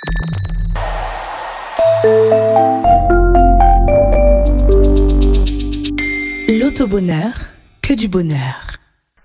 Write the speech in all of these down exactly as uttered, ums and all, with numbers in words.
L'auto-bonheur, que du bonheur.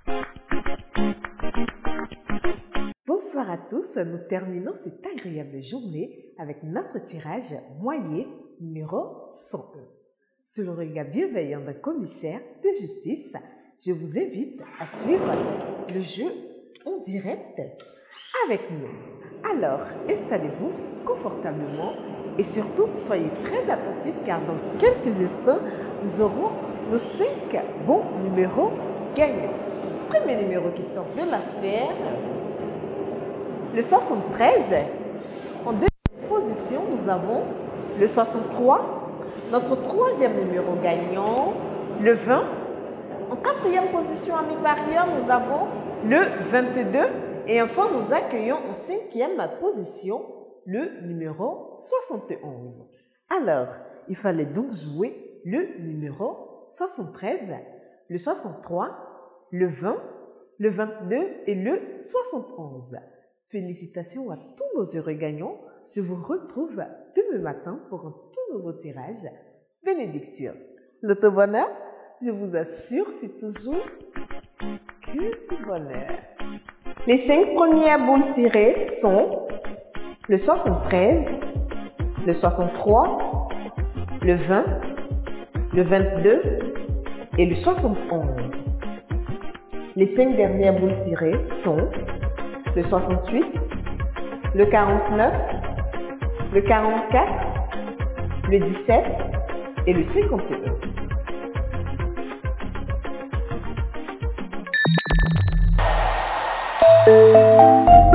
Bonsoir à tous, nous terminons cette agréable journée avec notre tirage moyen numéro cent un. Sous le regard bienveillant d'un commissaire de justice, je vous invite à suivre le jeu en direct avec nous. Alors, installez-vous confortablement et surtout soyez très attentifs car dans quelques instants, nous aurons nos cinq bons numéros gagnants. Premier numéro qui sort de la sphère, le soixante-treize. En deuxième position, nous avons le soixante-trois, notre troisième numéro gagnant, le vingt. En quatrième position, à mi-parieur, nous avons le vingt-deux. Et enfin, nous accueillons en cinquième position le numéro soixante et onze. Alors, il fallait donc jouer le numéro soixante-treize, le soixante-trois, le vingt, le vingt-deux et le soixante et onze. Félicitations à tous nos heureux gagnants. Je vous retrouve demain matin pour un tout nouveau tirage. Bénédiction. L'auto-bonheur, je vous assure, c'est toujours que du bonheur. Les cinq premières boules tirées sont le soixante-treize, le soixante-trois, le vingt, le vingt-deux et le soixante et onze. Les cinq dernières boules tirées sont le soixante-huit, le quarante-neuf, le quarante-quatre, le dix-sept et le cinquante et un.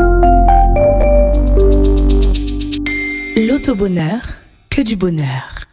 L'auto-bonheur, que du bonheur.